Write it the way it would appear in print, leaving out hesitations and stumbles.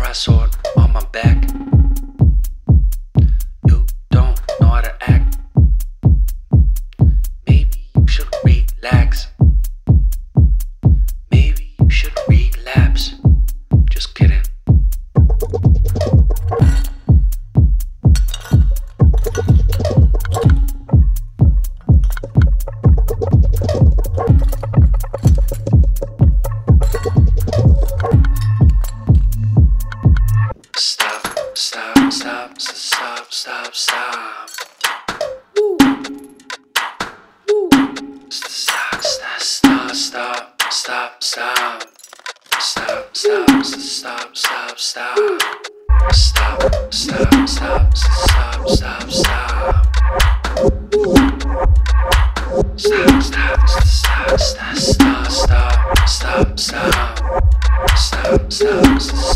brass sword on my back. You don't know how to act. Maybe you should relax. Maybe you should relapse. Just kidding. Stop. Woo. Woo. Stop. Stop.